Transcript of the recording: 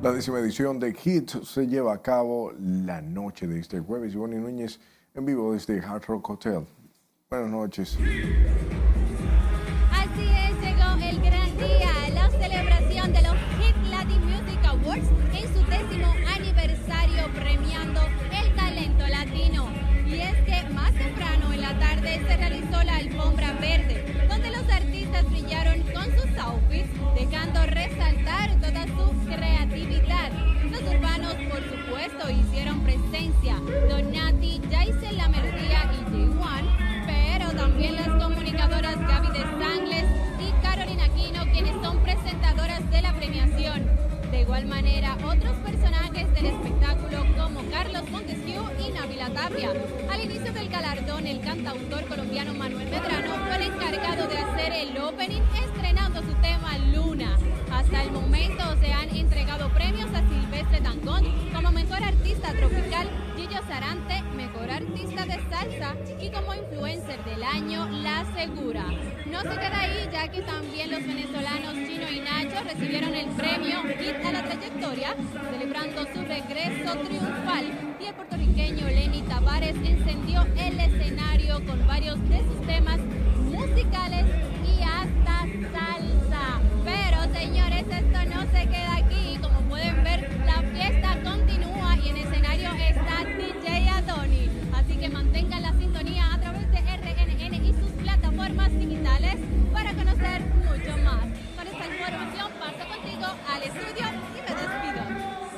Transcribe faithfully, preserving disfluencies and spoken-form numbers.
La décima edición de Hit se lleva a cabo la noche de este jueves. Ivonne Núñez en vivo desde Hard Rock Hotel. Buenas noches. Así es, llegó el gran día, la celebración de los Hit Latin Music Awards en su décimo aniversario premiando el talento latino. Y es que más temprano en la tarde se realizó la alfombra verde, donde los artistas brillaron con sus outfits, dejando resaltar toda su creatividad. Los urbanos, por supuesto, hicieron presencia. Donati, Jason La Melodía y J uno, pero también las comunicadoras Gaby de Sangles y Carolina Aquino, quienes son presentadoras de la premiación. De igual manera, otros personajes del espectáculo como Carlos Montesquieu y Nabila Tapia. Al inicio del galardón, el cantautor colombiano Manuel Medrano fue el encargado de hacer el opening estrenando su tema Luna. Hasta el momento se han entregado premios a Silvestre Dangond como Mejor Artista Tropical, Gillo Sarante, Mejor Artista de Salsa y como Influencer del Año, La Segura. No se queda ahí, ya que también los venezolanos Chino y Nacho recibieron el premio Hit a la Trayectoria, celebrando su regreso triunfal, y el puertorriqueño Lenny Tavares encendió el escenario con varios de sus temas musicales y hasta salsa.